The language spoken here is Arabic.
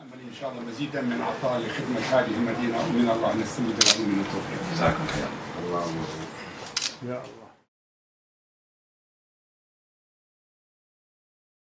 نأمل إن شاء الله مزيدا من عطاء لخدمة هذه المدينة، ومن الله نستمد العلم من التوفيق. جزاكم خير. الله يا الله.